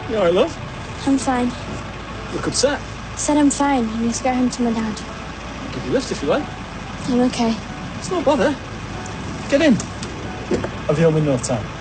You alright, love? I'm fine. Look upset. Said I'm fine. I need to get home to my dad. I'll give you a lift if you like. I'm okay. It's no bother. Get in. I'll be home in no time.